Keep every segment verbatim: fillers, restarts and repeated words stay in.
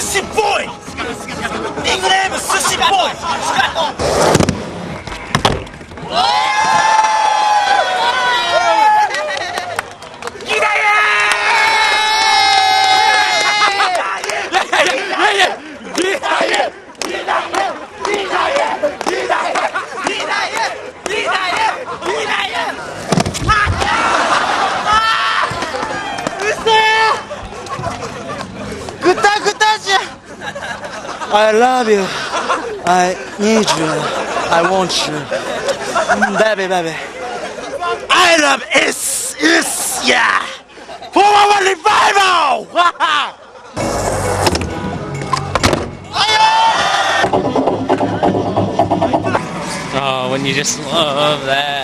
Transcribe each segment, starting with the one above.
Sushi boy! Nickname is Sushi boy! I love you. I need you. I want you. Mm, baby, baby. I love is, is, yeah! For our revival! Oh, when you just love that.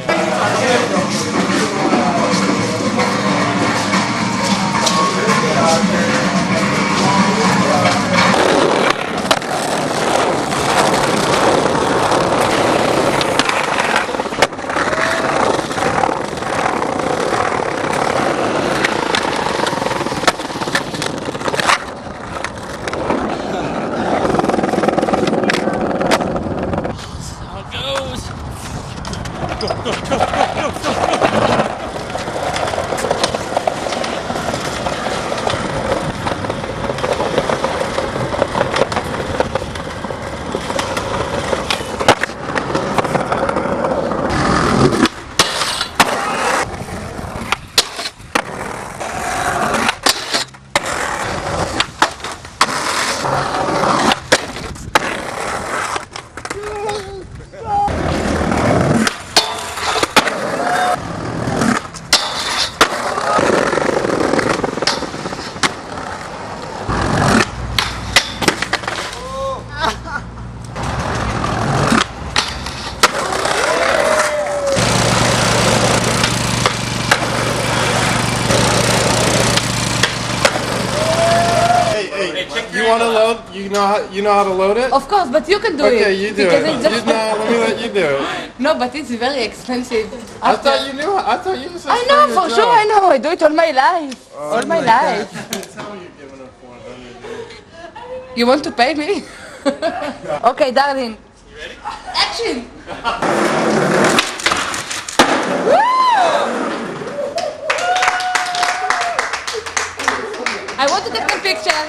You want to load? You know how you know how to load it? Of course, but you can do okay, it. Okay, you do because it. It's just you, no, let me let you do it. No, but it's very expensive. I thought you knew. I thought you. I know for job. sure. I know. I do it all my life. Oh, all my, my life. That's how you're giving up for it. You want to pay me? Okay, darling. You ready? Action! I want to take a picture.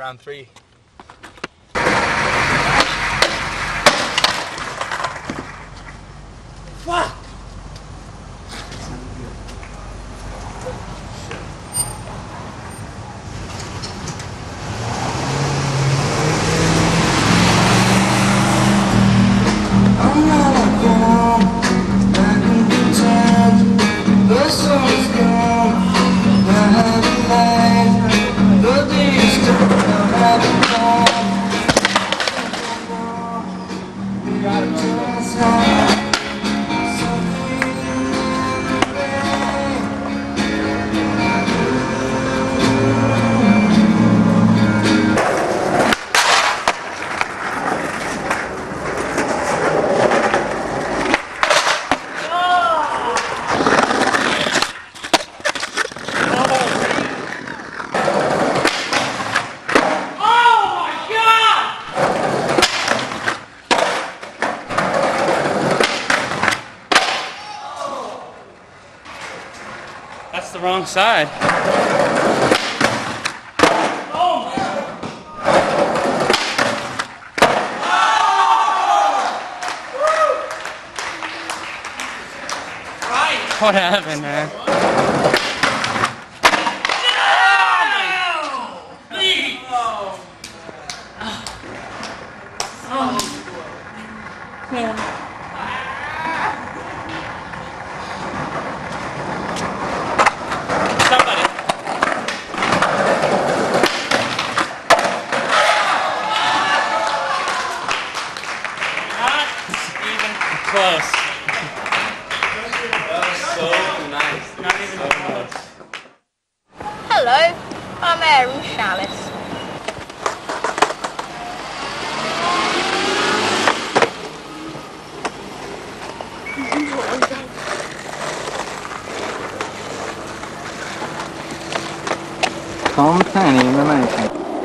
round three. Fuck! That's the wrong side. What happened, man? Somebody. Not even close. So nice. Not even close. Hello, I'm Aaron Chalice. Tom Penny, Menikmati.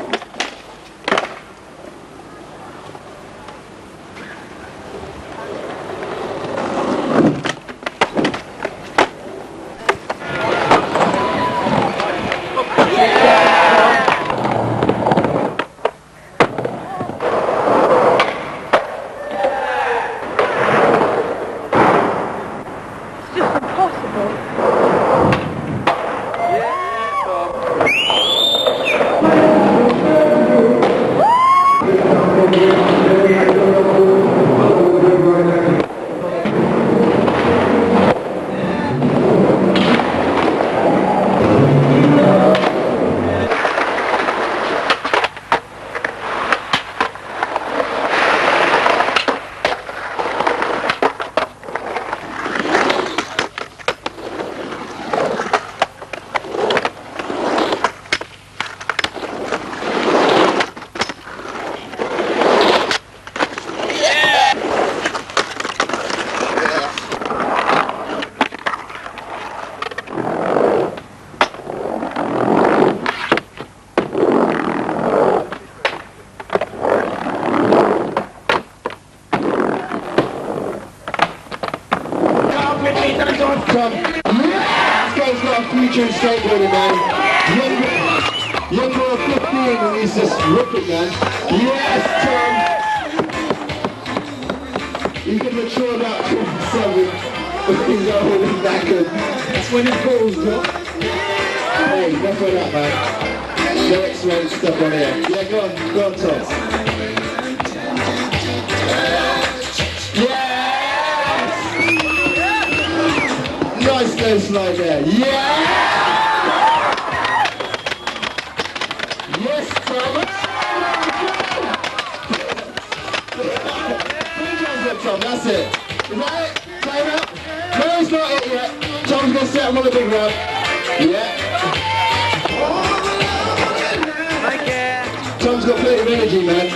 This guy's got a future in skateboarding, man. Young, young boy of fifteen and he's just ripping, man. Yes, Tom! He's going to mature about twenty-seven. He's old and knackered. That's when it falls, Tom. Hey, enough of that, man. No X-rated stuff on here. Yeah, go on, go on, Tom. Yeah! Nice nose slide there. Yeah! Yes, Tom. Three jumps up, Tom. That's it. Is that it? Time out? No, it's not it yet. Tom's going to set him on the big ramp. Yeah. Tom's got plenty of energy, man.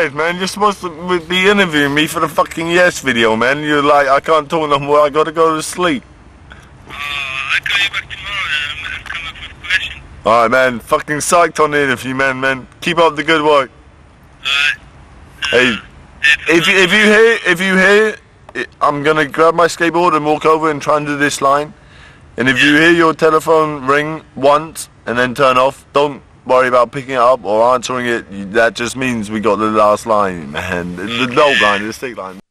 weird, man. You're supposed to be interviewing me for the fucking Yes video, man. You're like, I can't talk no more. I gotta go to sleep. Uh, I'll call you back tomorrow then. I'm, I'm coming for a question. Alright, man. Fucking psyched on the interview, man, man. Keep up the good work. Alright. Uh, Hey, if you, if you hear, if you hear, it, I'm gonna grab my skateboard and walk over and try and do this line. And if you hear your telephone ring once and then turn off, don't worry about picking it up or answering it. You, that just means we got the last line, man. The, the dope line, the stick line.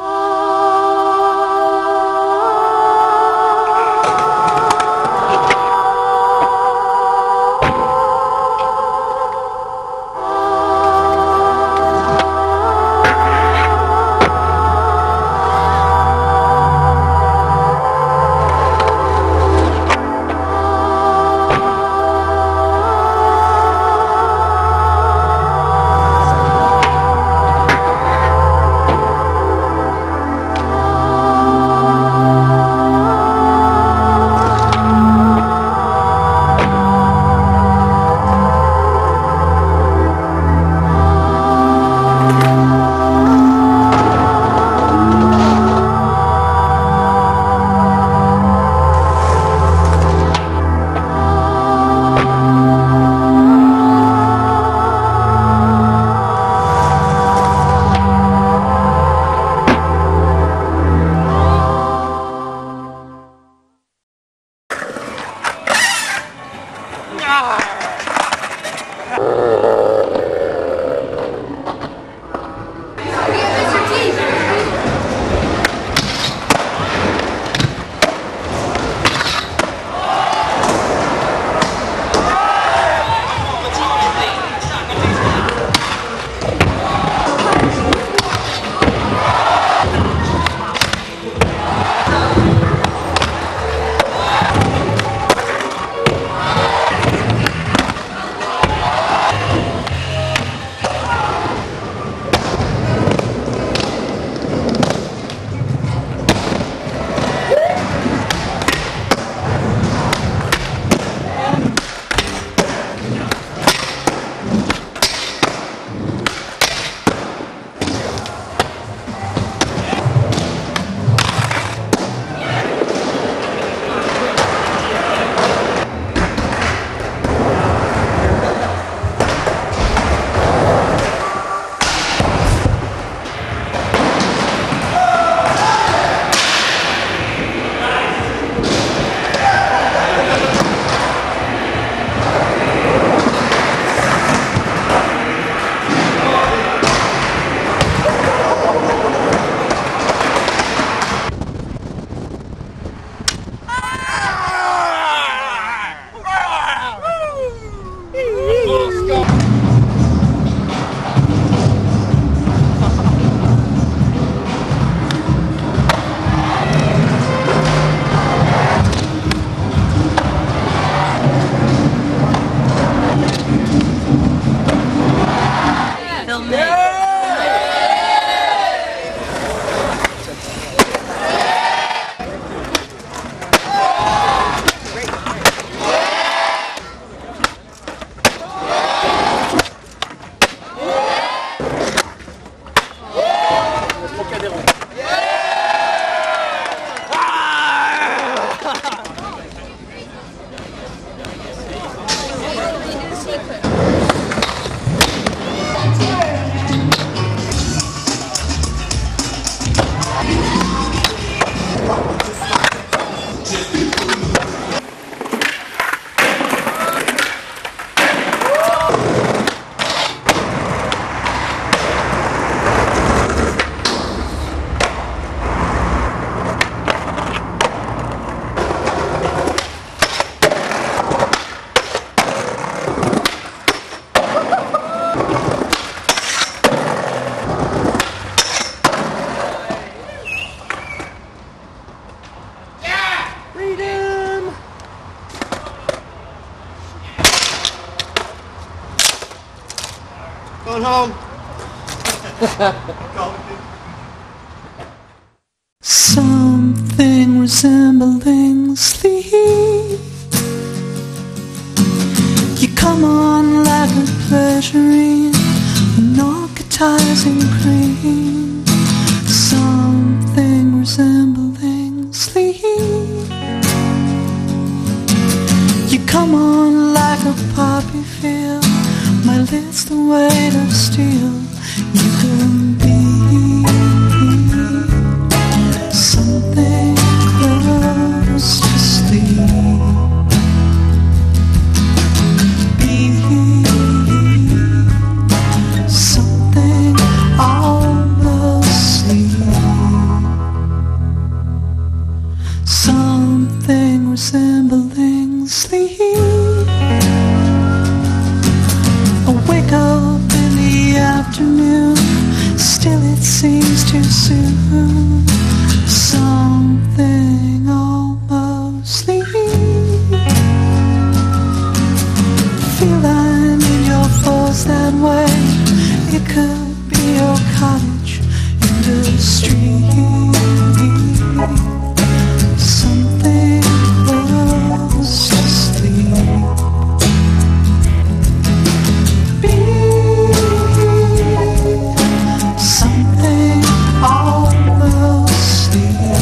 Going home. Something resembling sleep. You come on like a pleasuring an archetype rising cream, something resembling sleep. You come on like a poppy field, my lips the weight of steel. You could be something close to sleep. Be something almost sleep. Something resembling sleep. I wake up in the afternoon, still it seems too soon. Something almost sleep. Feel I'm in your force that way. It could be your cottage in the street. Something close to sleep. Be something almost sleep.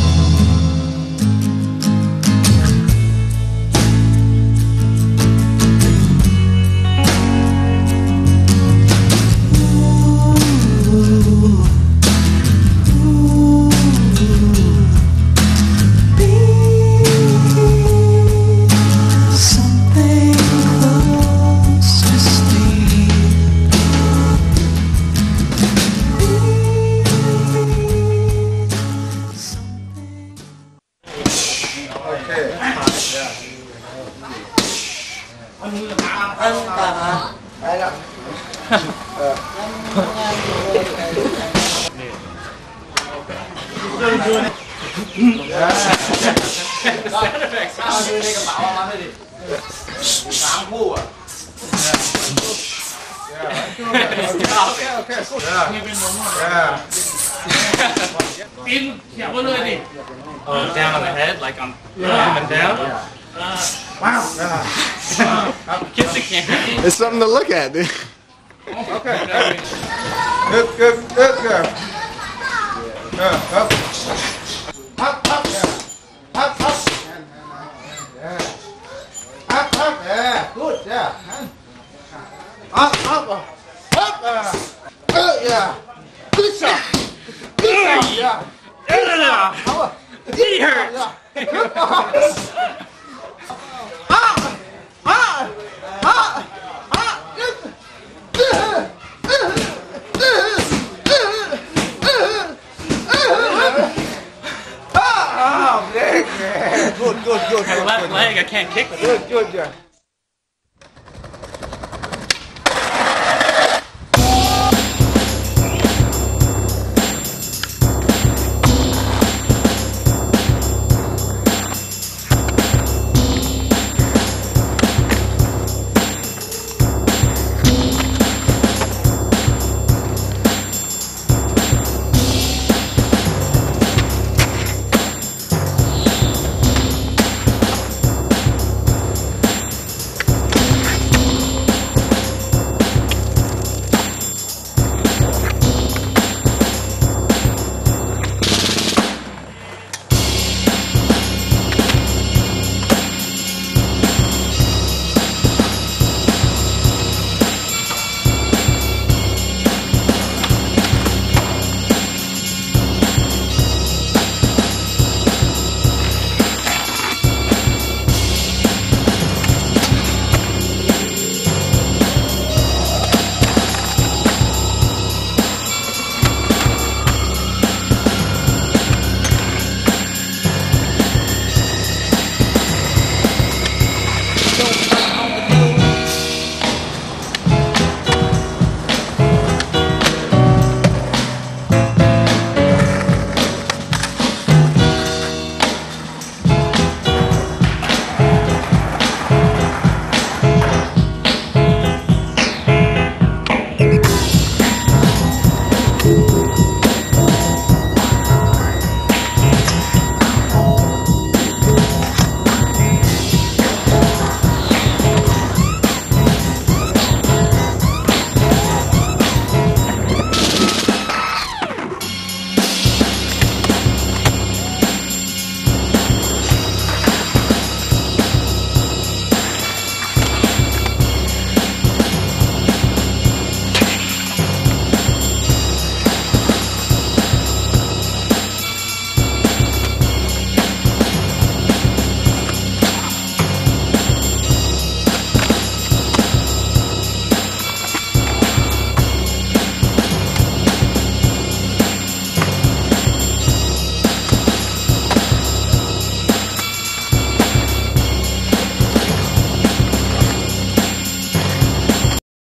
Oh, down on the head, like I'm coming down. Wow. Kiss the camera. It's something to look at, dude. Okay. Good, good, good, good. Yeah, up. Up, up, yeah. Up, up. Yeah. Up, up, yeah. Good, yeah. Up, up, up, uh. Uh, yeah. Good shot. Good shot, yeah. Yeah. It hurt. Yeah. Ah! Ah! Ah! Ah! Oh, good, good, good. My left leg, I can't kick with it. Good, good, yeah.